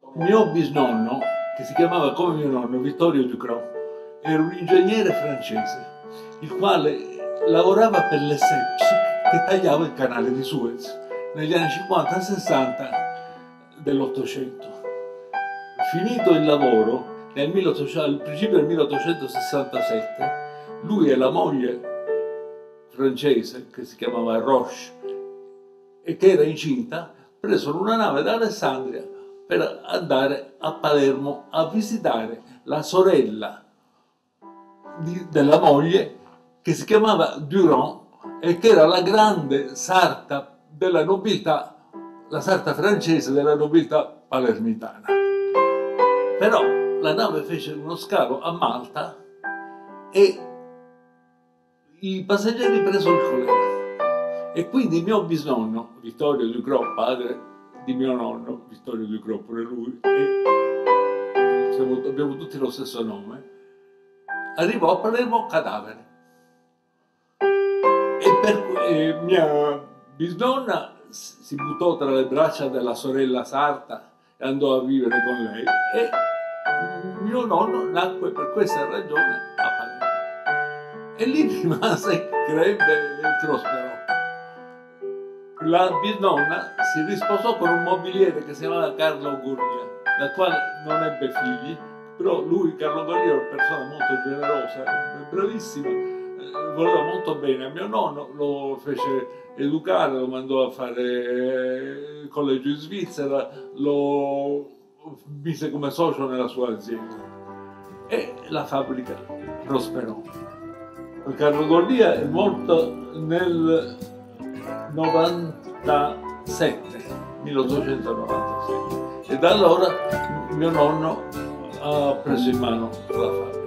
Mio bisnonno, che si chiamava come mio nonno Vittorio Ducrot, era un ingegnere francese, il quale lavorava per l'Esseps che tagliava il canale di Suez negli anni 50-60 dell'Ottocento. Finito il lavoro, al principio del 1867, lui e la moglie francese, che si chiamava Roche, e che era incinta, presero una nave da Alessandria per andare a Palermo a visitare la sorella della moglie, che si chiamava Durand e che era la grande sarta della nobiltà, la sarta francese della nobiltà palermitana. Però la nave fece uno scalo a Malta e i passeggeri presero il colera. E quindi mio bisnonno, Vittorio Ducrot, padre di mio nonno, Vittorio Ducrot pure lui, e abbiamo tutti lo stesso nome, arrivò a Palermo cadavere. E mia bisnonna si buttò tra le braccia della sorella sarta e andò a vivere con lei, e mio nonno nacque per questa ragione a Palermo. E lì rimase, crebbe e prosperò. La bisnonna si risposò con un mobiliere che si chiamava Carlo Goria, dal quale non ebbe figli, però lui, Carlo Goria, era una persona molto generosa, bravissima, voleva molto bene a mio nonno, lo fece educare, lo mandò a fare il collegio in Svizzera, lo mise come socio nella sua azienda e la fabbrica prosperò. Carlo Goria è morto nel 1897 e da allora mio nonno ha preso in mano la fabbrica.